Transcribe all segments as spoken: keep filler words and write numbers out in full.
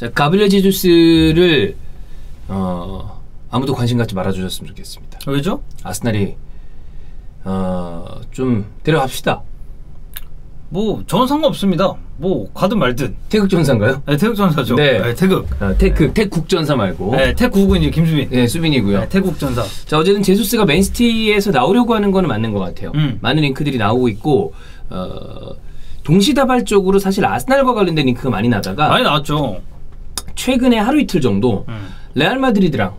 자, 가브리엘 제주스를 어, 아무도 관심 갖지 말아주셨으면 좋겠습니다. 왜죠? 아스날이 어, 좀 데려갑시다. 뭐 저는 상관없습니다. 뭐 가든 말든. 태극전사인가요? 네, 태극전사죠. 네, 네 태극. 아, 태극 태국전사 말고. 네, 태국은 이제 김수빈. 네, 수빈이고요. 네, 태국전사. 자, 어제는 제수스가 맨시티에서 나오려고 하는 거는 맞는 것 같아요. 음. 많은 링크들이 나오고 있고 어, 동시다발적으로 사실 아스날과 관련된 링크가 많이 나다가 많이 나왔죠. 최근에 하루 이틀 정도 음. 레알 마드리드랑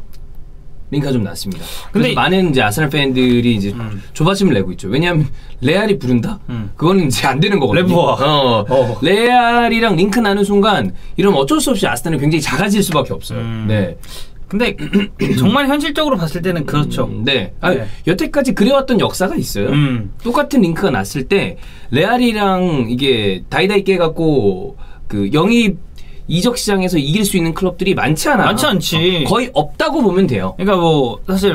링크가 좀 났습니다. 근데 근데 많은 이제 아스날 팬들이 이제 음. 조바심을 내고 있죠. 왜냐하면 레알이 부른다? 음. 그거는 이제 안 되는 거거든요. 레브와. 어, 어. 레알이랑 링크 나는 순간 이러면 어쩔 수 없이 아스날은 굉장히 작아질 수밖에 없어요. 음. 네. 근데 정말 현실적으로 봤을 때는 그렇죠. 음, 네. 아, 네. 여태까지 그래왔던 역사가 있어요. 음. 똑같은 링크가 났을 때 레알이랑 이게 다이다이 깨갖고 그 영입 이적 시장에서 이길 수 있는 클럽들이 많지 않아. 많지 않지. 어, 거의 없다고 보면 돼요. 그러니까 뭐 사실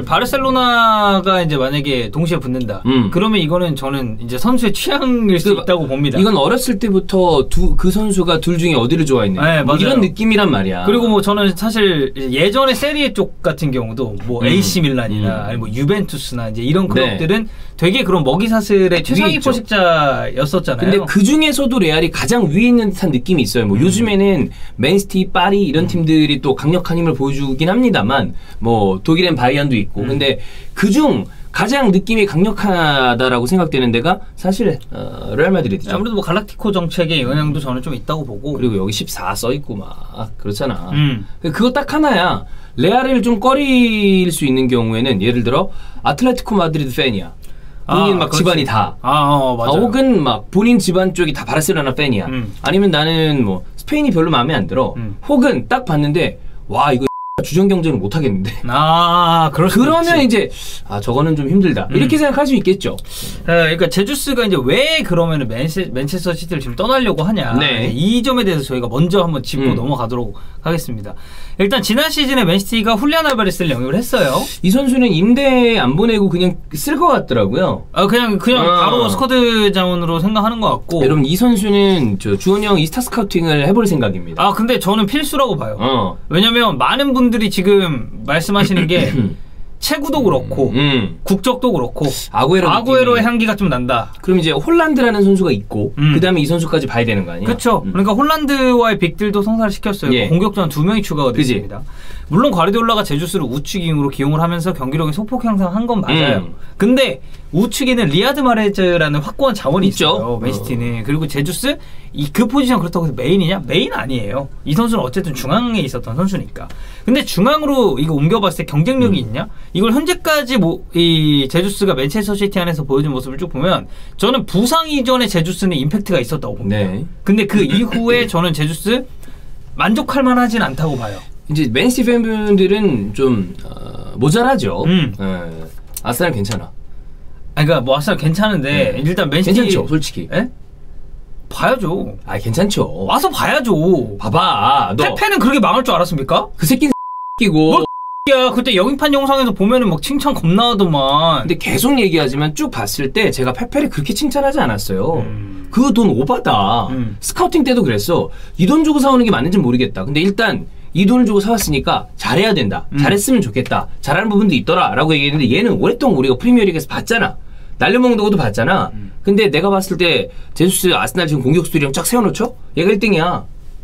바르셀로나가 이제 만약에 동시에 붙는다. 음. 그러면 이거는 저는 이제 선수의 취향일 수 그, 있다고 봅니다. 이건 어렸을 때부터 두, 그 선수가 둘 중에 어디를 좋아했냐. 네, 뭐 맞아요. 이런 느낌이란 말이야. 그리고 뭐 저는 사실 예전에 세리에 쪽 같은 경우도 뭐 음. 에이씨 밀란이나 음. 아니 뭐 유벤투스나 이제 이런 네. 클럽들은 되게 그런 먹이사슬의 최상위 있죠. 포식자였었잖아요. 근데 그 중에서도 레알이 가장 위에 있는 듯한 느낌이 있어요. 뭐 음. 요즘에는 맨시티, 파리 이런 음. 팀들이 또 강력한 힘을 보여주긴 합니다만, 뭐 독일엔 바이언도 있고, 음. 근데 그중 가장 느낌이 강력하다라고 생각되는 데가 사실 어, 레알 마드리드죠. 아무래도 뭐 갈락티코 정책의 영향도 저는 좀 있다고 보고. 그리고 여기 십사 써 있고 막 그렇잖아. 음. 그거 딱 하나야. 레알을 좀 꺼릴 수 있는 경우에는 예를 들어 아틀레티코 마드리드 팬이야. 본인 아, 막 그렇지. 집안이 다. 아, 어, 맞아. 아, 혹은 막 본인 집안 쪽이 다 바르셀로나 팬이야. 음. 아니면 나는 뭐 스페인이 별로 마음에 안 들어. 음. 혹은 딱 봤는데 와 이거 주전 경쟁을 못 하겠는데. 아, 그럴 수 그러면 있지. 이제 아 저거는 좀 힘들다. 음. 이렇게 생각할 수 있겠죠. 네, 그러니까 제주스가 이제 왜 그러면은 맨체, 맨체스터 시티를 지금 떠나려고 하냐. 네. 이 점에 대해서 저희가 먼저 한번 짚고 음. 넘어가도록 하겠습니다. 일단 지난 시즌에 맨시티가 훌리안 알바레스를 영입을 했어요. 이 선수는 임대 안 보내고 그냥 쓸 것 같더라고요. 아 그냥 그냥 아. 바로 스쿼드 자원으로 생각하는 것 같고. 여러분 이 선수는 저 주원이 형 이스타 스카우팅을 해볼 생각입니다. 아 근데 저는 필수라고 봐요. 어. 왜냐면 많은 분들이 지금 말씀하시는 게 체구도 그렇고 음. 국적도 그렇고 아구에로 아구에로의 느낌이. 향기가 좀 난다. 그럼 이제 홀란드라는 선수가 있고 음. 그 다음에 이 선수까지 봐야 되는 거 아니야? 그렇죠. 음. 그러니까 홀란드와의 빅딜도 성사를 시켰어요. 예. 공격전 두 명이 추가가 그지. 됐습니다. 물론 과르디올라가 제주스를 우측윙으로 기용을 하면서 경기력이 소폭 향상한 건 맞아요. 음. 근데 우측에는 리아드 마레즈라는 확고한 자원이 있죠. 있어요. 맨시티는. 그리고 제주스 이 그 포지션 그렇다고 해서 메인이냐? 메인 아니에요. 이 선수는 어쨌든 중앙에 있었던 선수니까. 근데 중앙으로 이거 옮겨봤을 때 경쟁력이 음. 있냐? 이걸 현재까지 뭐 이 제주스가 맨체스터 시티 안에서 보여준 모습을 쭉 보면 저는 부상 이전에 제주스는 임팩트가 있었다고 봅니다. 네. 근데 그 이후에 저는 제주스 만족할 만하진 않다고 봐요. 이제 맨시티 팬분들은 좀 어, 모자라죠. 음. 예. 아스날 괜찮아. 아니, 그러니까 뭐 아스날 괜찮은데 네. 일단 맨시티 괜찮죠, 솔직히. 예? 봐야죠. 아, 괜찮죠. 와서 봐야죠. 봐봐. 너 페페는 그렇게 망할 줄 알았습니까? 그 새끼는 끼고. 야 그때 영입한 영상에서 보면은 막 칭찬 겁나 하더만. 근데 계속 얘기하지만 쭉 봤을 때 제가 페페를 그렇게 칭찬하지 않았어요. 음. 그 돈 오바다. 음. 스카우팅 때도 그랬어. 이 돈 주고 사오는 게 맞는지 모르겠다. 근데 일단 이 돈을 주고 사왔으니까 잘해야 된다. 음. 잘했으면 좋겠다. 잘하는 부분도 있더라. 라고 얘기했는데 얘는 오랫동안 우리가 프리미어리그에서 봤잖아. 날려먹는 것도 봤잖아. 음. 근데 내가 봤을 때 제수스 아스날 지금 공격수들이랑 쫙 세워놓죠? 얘가 일 등이야.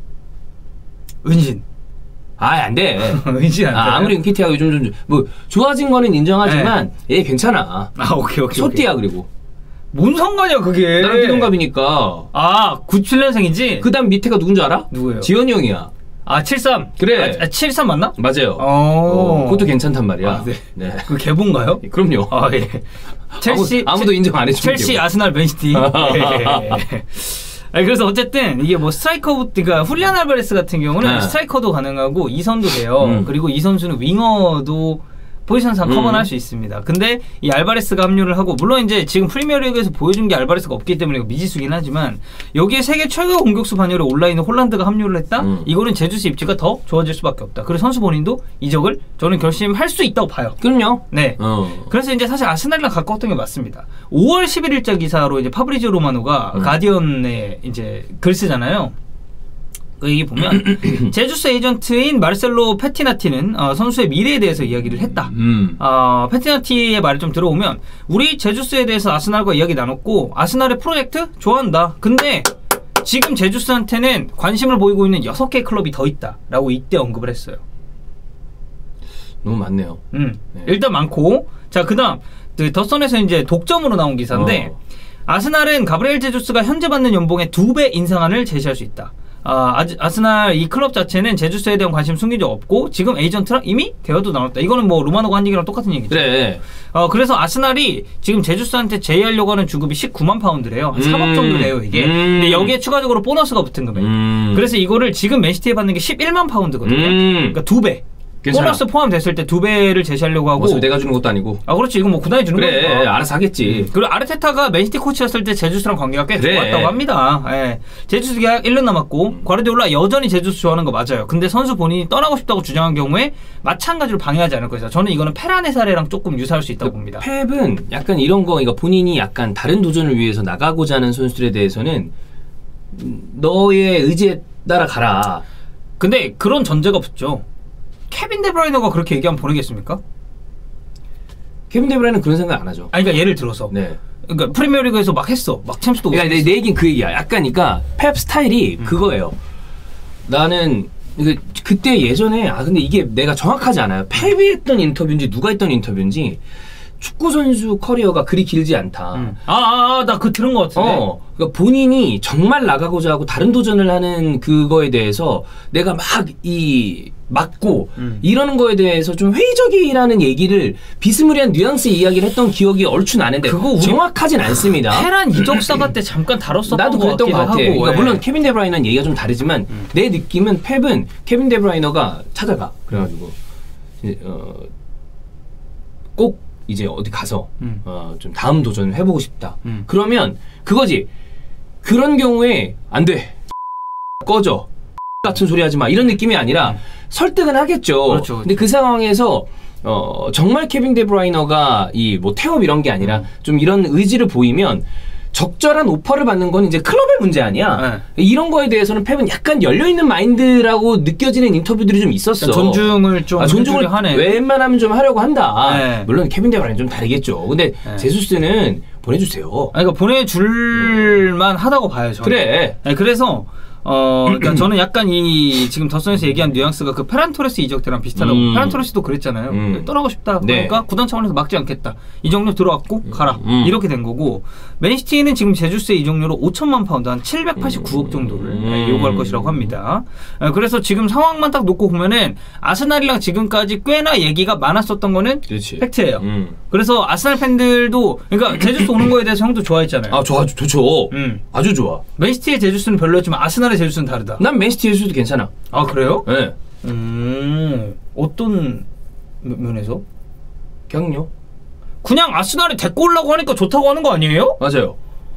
은신. 아, 안 돼. 은신 안 돼. 아, 아무리 은키티하고 요즘 좀 뭐 좋아진 거는 인정하지만 얘 괜찮아. 아 오케이 오케이. 소띠야 그리고. 뭔 상관이야 그게. 나랑 동갑이니까. 아 구십칠 년생이지? 그 다음 밑에가 누군지 알아? 누구예요? 지현이 형이야. 아 칠십삼. 그래. 아, 아 칠십삼 맞나? 맞아요. 어. 어, 그것도 괜찮단 말이야. 아, 네. 네. 그 개봉가요? 그럼요. 아 예. 첼시 아무, 도 인정 안 해주는 첼시, 아스날, 맨시티. 예. 아니, 그래서 어쨌든 이게 뭐 스트라이커, 그러니까 훌리안 알바레스 같은 경우는 네. 스트라이커도 가능하고 이 선도 돼요. 음. 그리고 이 선수는 윙어도 포지션상 음. 커버할 수 있습니다. 근데 이 알바레스가 합류를 하고 물론 이제 지금 프리미어리그에서 보여준 게 알바레스가 없기 때문에 미지수긴 하지만 여기에 세계 최고 공격수 반열에 올라있는 홀란드가 합류를 했다? 음. 이거는 제주스 입지가 더 좋아질 수밖에 없다. 그리고 선수 본인도 이적을 저는 결심할 수 있다고 봐요. 그럼요. 네. 어. 그래서 이제 사실 아스날이랑 가까웠던 게 맞습니다. 오월 십일일자 기사로 이제 파브리지오 로마노가 음. 가디언에 이제 글 쓰잖아요. 그 얘기 보면 제주스 에이전트인 마르셀로 페티나티는 어, 선수의 미래에 대해서 이야기를 했다. 음. 어, 페티나티의 말을 좀 들어보면 우리 제주스에 대해서 아스날과 이야기 나눴고 아스날의 프로젝트 좋아한다. 근데 지금 제주스한테는 관심을 보이고 있는 여섯 개 클럽이 더 있다라고 이때 언급을 했어요. 너무 많네요. 음. 네. 일단 많고 자 그다음 그 더선에서 이제 독점으로 나온 기사인데 어. 아스날은 가브리엘 제주스가 현재 받는 연봉의 두 배 인상안을 제시할 수 있다. 아, 아즈, 아스날 이 클럽 자체는 제주스에 대한 관심 숨긴 적 없고 지금 에이전트랑 이미 대화도 나눴다. 이거는 뭐 로마노가 한 얘기랑 똑같은 얘기죠. 그래. 어, 그래서 아스날이 지금 제주스한테 제의하려고 하는 주급이 십구만 파운드래요. 한 음. 삼억 정도 돼요, 이게. 음. 근데 여기에 추가적으로 보너스가 붙은 금액. 음. 그래서 이거를 지금 맨시티에 받는 게 십일만 파운드거든요. 음. 그러니까 두 배. 괜찮아. 보너스 포함됐을 때 두 배를 제시하려고 하고. 뭐 내가 주는 것도 아니고. 아, 그렇지. 이건 뭐 구단이 주는 그래, 거니까. 알아서 하겠지. 음. 그리고 아르테타가 맨시티 코치였을 때 제주스랑 관계가 꽤 그래. 좋았다고 합니다. 예. 제주스 계약 일 년 남았고 음. 과르디올라 여전히 제주스 좋아하는 거 맞아요. 근데 선수 본인이 떠나고 싶다고 주장한 경우에 마찬가지로 방해하지 않을 것이다. 저는 이거는 페란의 사례랑 조금 유사할 수 있다고 봅니다. 펩은 약간 이런 거, 그러니까 본인이 약간 다른 도전을 위해서 나가고자 하는 선수들에 대해서는 너의 의지에 따라 가라. 근데 그런 전제가 붙죠. 케빈 데브라이너가 그렇게 얘기하면 보내겠습니까? 케빈 데브라이는 그런 생각 안 하죠. 아니, 그러니까 예를 들어서. 네. 그러니까 프리미어리그에서 막 했어. 막 챔스도 그러니까 내, 내 얘기는 그 얘기야. 약간 그러니까 펩 스타일이 음. 그거예요. 나는 그, 그때 예전에 아 근데 이게 내가 정확하지 않아요. 펩이 했던 인터뷰인지 누가 했던 인터뷰인지 축구 선수 커리어가 그리 길지 않다. 음. 아, 아, 아, 나 그거 들은 것 같은데. 어, 그러니까 본인이 정말 나가고자 하고 다른 도전을 하는 그거에 대해서 내가 막 이 맞고 음. 이러는 거에 대해서 좀 회의적이라는 얘기를 비스무리한 뉘앙스 이야기를 했던 기억이 얼추 나는데 그거 우리 정확하진 않습니다. 테란 이적사가 때 잠깐 다뤘었던 나도 것 그랬던 같기도 것 같아. 하고. 그러니까 예. 물론 케빈 데브라이너는 얘기가 좀 다르지만 음. 내 느낌은 펩은 케빈 데브라이너가 찾아가. 그래가지고 어, 꼭 이제 어디 가서 음. 어, 좀 다음 도전을 해보고 싶다. 음. 그러면 그거지. 그런 경우에 안 돼. 꺼져. 같은 소리 하지 마. 이런 느낌이 아니라 음. 설득은 하겠죠. 그렇죠, 그렇죠. 근데 그 상황에서 어, 정말 케빈 데브라이너가 이 뭐 태업 이런 게 아니라 음. 좀 이런 의지를 보이면 적절한 오퍼를 받는 건 이제 클럽의 문제 아니야. 네. 이런 거에 대해서는 펩은 약간 열려있는 마인드라고 느껴지는 인터뷰들이 좀 있었어. 그러니까 존중을 좀 아, 존중을 하네. 웬만하면 좀 하려고 한다. 네. 물론 케빈 데브라이너는 좀 다르겠죠. 근데 네. 제수스는 보내주세요. 아니, 그러니까 보내줄만 하다고 봐요, 저는. 그래. 네, 그래서 어, 그러니까 저는 약간 이 지금 더선에서 얘기한 뉘앙스가 그 페란 토레스 이적 때랑 비슷하다고. 음. 페란 토레스도 그랬잖아요. 음. 떠나고 싶다. 네. 그러니까 구단 차원에서 막지 않겠다. 이적료 들어왔고 가라. 음. 이렇게 된 거고. 맨시티는 지금 제주스의 이적료로 오천만 파운드, 한 칠백팔십구억 정도를 음. 네, 요구할 것이라고 합니다. 네, 그래서 지금 상황만 딱 놓고 보면은 아스날이랑 지금까지 꽤나 얘기가 많았었던 거는 그렇지. 팩트예요. 음. 그래서 아스날 팬들도 그러니까 제주스 오는 거에 대해서 형도 좋아했잖아요. 아, 좋아, 좋죠. 음. 아주 좋아. 맨시티의 제주스는 별로였지만 아스날의 제주스는 다르다. 난 맨시티에서도 괜찮아. 아, 그래요? 예. 음, 어떤 면- 면에서? 그냥요. 그냥 아스날이 데리고 오려고 하니까 좋다고 하는 거 아니에요? 맞아요.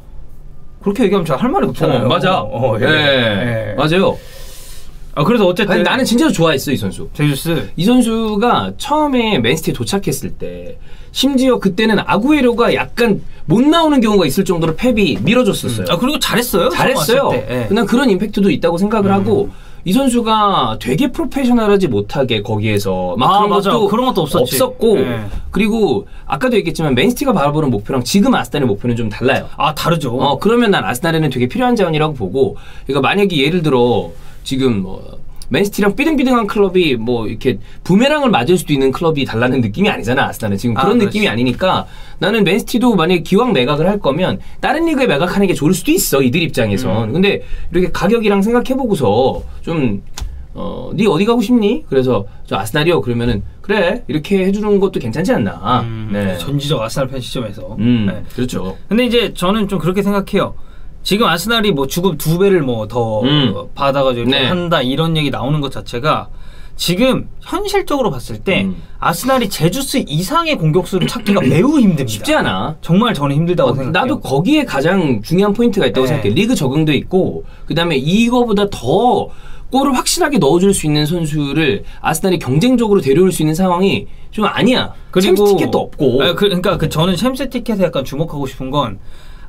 그렇게 얘기하면 제가 할 말이 없잖아요. 어, 맞아. 어, 예. 예. 예. 맞아요. 아, 그래서 어쨌든 아니, 나는 진짜로 좋아했어, 이 선수. 제주스. 이 선수가 처음에 맨시티에 도착했을 때 심지어 그때는 아구에로가 약간 못 나오는 경우가 있을 정도로 펩이 밀어줬었어요. 아, 그리고 잘했어요. 잘했어요. 처음 왔을 때. 예. 난 그런 임팩트도 있다고 생각을 음. 하고 이 선수가 되게 프로페셔널하지 못하게 거기에서 막 아, 그런 맞아. 것도 그런 것도 없었지. 없었고 예. 그리고 아까도 얘기했지만 맨시티가 바라보는 목표랑 지금 아스날의 목표는 좀 달라요. 아, 다르죠. 어 그러면 난 아스날에는 되게 필요한 자원이라고 보고 그러니까 만약에 예를 들어 지금 뭐 맨시티랑 삐등삐등한 클럽이 뭐 이렇게 부메랑을 맞을 수도 있는 클럽이 달라는 느낌이 아니잖아. 아스날은 지금 그런 아, 느낌이 아니니까 나는 맨시티도 만약에 기왕 매각을 할 거면 다른 리그에 매각하는 게 좋을 수도 있어. 이들 입장에선. 음. 근데 이렇게 가격이랑 생각해보고서 좀 어, 네 어디 가고 싶니? 그래서 저 아스날이요. 그러면은 그래 이렇게 해주는 것도 괜찮지 않나. 음, 네. 전지적 아스날 팬 시점에서. 음, 네. 그렇죠. 근데 이제 저는 좀 그렇게 생각해요. 지금 아스날이 뭐 주급 두 배를 뭐 더 음. 받아가지고 네. 한다 이런 얘기 나오는 것 자체가 지금 현실적으로 봤을 때 음. 아스날이 제주스 이상의 공격수를 찾기가 매우 힘듭니다. 쉽지 않아. 정말 저는 힘들다고 어, 생각해요. 나도 거기에 가장 중요한 포인트가 있다고 네. 생각해. 리그 적응도 있고 그다음에 이거보다 더 골을 확실하게 넣어줄 수 있는 선수를 아스날이 경쟁적으로 데려올 수 있는 상황이 좀 아니야. 챔스 티켓도 없고. 아, 그, 그러니까 그 저는 챔스 티켓에 약간 주목하고 싶은 건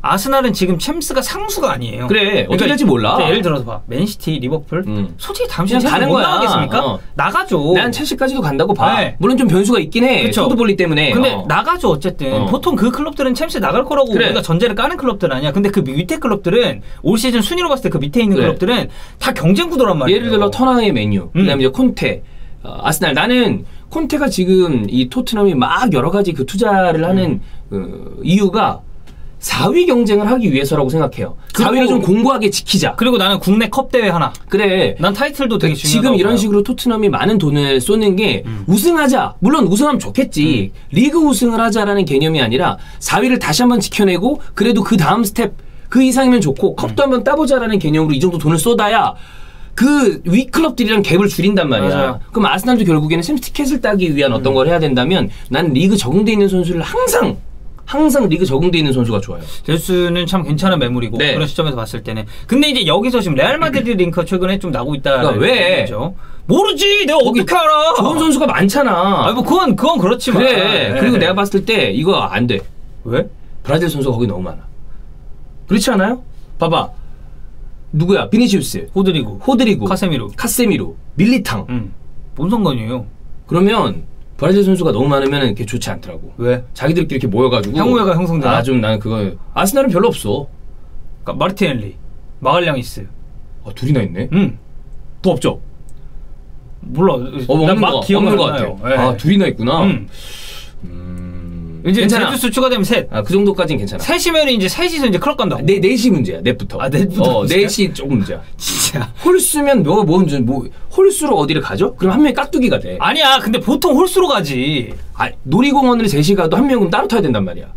아스날은 지금 챔스가 상수가 아니에요. 그래 어떻게 될지 몰라. 예를 들어서 봐 맨시티, 리버풀 음. 솔직히 다음 시즌 그냥 가는 못 거야. 나가겠습니까? 어. 나가죠. 난 첼시까지도 간다고 봐. 네. 물론 좀 변수가 있긴 해. 그쵸. 토드볼리 때문에. 근데 어. 나가죠 어쨌든. 어. 보통 그 클럽들은 챔스 나갈 거라고 그래. 우리가 전제를 까는 클럽들 아니야. 근데 그 밑에 클럽들은 올 시즌 순위로 봤을 때 그 밑에 있는 그래. 클럽들은 다 경쟁 구도란 말이에요. 예를 들어 터나의 메뉴, 음. 그다음에 이제 콘테, 어, 아스날. 나는 콘테가 지금 이 토트넘이 막 여러 가지 그 투자를 하는 어, 이유가 사 위 경쟁을 하기 위해서라고 생각해요. 사 위를 좀 공고하게 지키자. 그리고 나는 국내 컵 대회 하나. 그래. 난 타이틀도 되게 중요하다고 지금 이런 봐요. 식으로 토트넘이 많은 돈을 쏘는 게 음. 우승하자. 물론 우승하면 좋겠지. 리그 우승을 하자라는 개념이 아니라 사 위를 다시 한번 지켜내고 그래도 그 다음 스텝 그 이상이면 좋고 컵도 한번 따보자라는 개념으로 이 정도 돈을 쏟아야 그 위 클럽들이랑 갭을 줄인단 말이야. 맞아요. 그럼 아스날도 결국에는 샘 티켓을 따기 위한 어떤 걸 해야 된다면 난 리그 적응돼 있는 선수를 항상 항상 리그 적응돼 있는 선수가 좋아요. 제수는 참 괜찮은 매물이고 네. 그런 시점에서 봤을 때는. 근데 이제 여기서 지금 레알 마드리드 링크가 최근에 좀 나고 있다. 그러니까 왜? 모르지. 내가 어떻게 알아? 좋은 선수가 많잖아. 아니 뭐 그건 그건 그렇지만. 그래. 네. 그리고 내가 봤을 때 이거 안 돼. 왜? 브라질 선수가 거기 너무 많아. 그렇지 않아요? 봐봐. 누구야? 비니시우스, 호드리고, 호드리고, 카세미로, 카세미로, 밀리탕. 음, 뭔 상관이에요? 그러면 브라질 선수가 너무 많으면 이렇게 좋지 않더라고. 왜? 자기들끼리 이렇게 모여가지고 향후회가 형성되나? 아, 좀 나는 그거 아스날은 별로 없어. 그러니까 마르티넬리, 마갈량이스. 아, 둘이나 있네. 음, 더 없죠? 몰라. 어, 난 없는 막 거, 기억은 없는 거 안 같아. 나요. 예. 아, 둘이나 있구나. 음. 음, 이제 괜찮아. 제주스 추가되면 셋. 아, 그 정도까지는 괜찮아. 셋이면 이제 셋이서 이제 클럽 간다고. 네, 넷이 문제야. 넷부터. 아, 넷부터 어, 문제야? 넷이 조금 문제야. 진짜. 홀수면 뭐, 뭐, 뭐, 뭐, 홀수로 어디를 가죠? 그럼 한 명이 깍두기가 돼. 아니야. 근데 보통 홀수로 가지. 아, 놀이공원을 셋이 가도 한 명은 따로 타야 된단 말이야.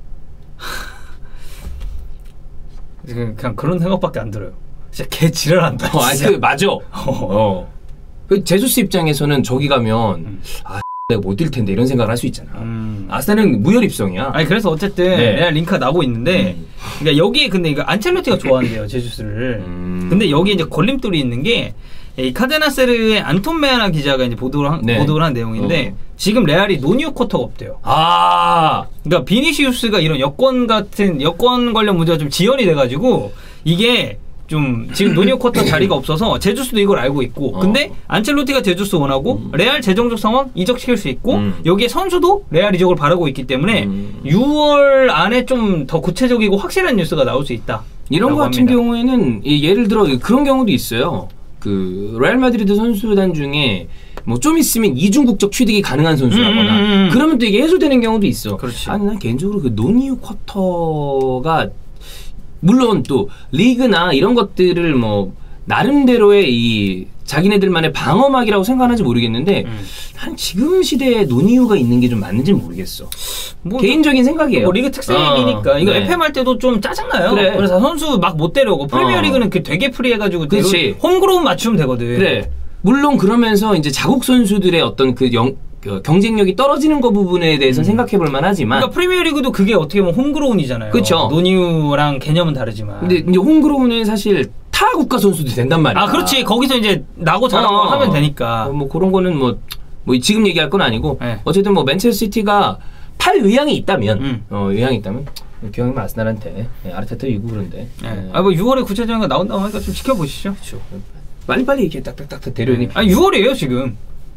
그냥, 그냥 그런 생각밖에 안 들어요. 진짜 개 지랄한다. 어, 아니, 진짜. 그, 맞아. 어. 그 제주스 입장에서는 저기 가면, 음. 아, 내가 못 뛸 텐데 이런 생각을 할 수 있잖아. 음. 아스날은 무혈입성이야. 아니 그래서 어쨌든 네. 내가 링크가 나고 있는데 음. 그러니까 여기에 근데 이거 안첼로티가 좋아한대요 제주스를. 음. 근데 여기 이제 걸림돌이 있는 게 이 카데나세르의 안톤 메아나 기자가 이제 보도를 한, 네. 보도를 한 내용인데 어. 지금 레알이 노니오 쿼터가 없대요. 아, 그러니까 비니시우스가 이런 여권 같은 여권 관련 문제가 좀 지연이 돼가지고 이게 좀 지금 노니오 쿼터 자리가 없어서 제주스도 이걸 알고 있고 어. 근데 안첼로티가 제주스 원하고 음. 레알 재정적 상황 이적시킬 수 있고 음. 여기에 선수도 레알 이적을 바라고 있기 때문에 음. 유월 안에 좀 더 구체적이고 확실한 뉴스가 나올 수 있다. 이런 거 같은 경우에는 이 예를 들어 그런 경우도 있어요. 그 레알 마드리드 선수단 중에 뭐 좀 있으면 이중 국적 취득이 가능한 선수라거나 음, 음, 음. 그러면 또 이게 해소되는 경우도 있어. 그렇지. 아니 난 개인적으로 그 노니우 쿼터가 물론 또 리그나 이런 것들을 뭐 나름대로의 이 자기네들만의 방어막이라고 생각하는지 모르겠는데 음. 한 지금 시대에 노니우가 있는 게 좀 맞는지 모르겠어. 뭐 개인적인 생각이에요. 뭐 리그 특색이니까 어, 이거 네. 에프엠 할 때도 좀 짜증나요. 그래. 그래서 선수 막 못 데려오고 프리미어 어. 리그는 그 되게 프리해가지고 그치. 홈그로운 맞추면 되거든. 그래. 물론 그러면서 이제 자국 선수들의 어떤 그 영, 그 경쟁력이 떨어지는 거 부분에 대해서 는 생각해볼 만하지만. 그러니까 프리미어 리그도 그게 어떻게 보면 홈그로운이잖아요. 그쵸. 노니우랑 개념은 다르지만. 근데 이제 홈그로우는 사실 타 국가 선수도 된단 말이야. 아 그렇지. 거기서 이제 나고 자라고 어. 하면 되니까. 뭐, 뭐 그런 거는 뭐, 뭐 지금 얘기할 건 아니고 네. 어쨌든 뭐 맨체스터 시티가 팔 의향이 있다면, 음. 어 의향이 있다면 기왕이면 아스날한테 네, 아르테타 이고 그런데. 네. 네. 아뭐 유월에 구체적인 거 나온다고 하니까 좀 지켜보시죠. 그렇죠. 빨리빨리 이렇게 딱딱딱 데려오니. 아 유월이에요 지금.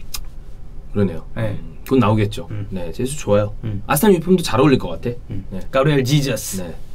그러네요. 네. 곧 나오겠죠. 음. 네, 제수 좋아요. 음. 아스날 유니폼도 잘 어울릴 것 같아. 음. 네. 가브리엘 지저스. 네.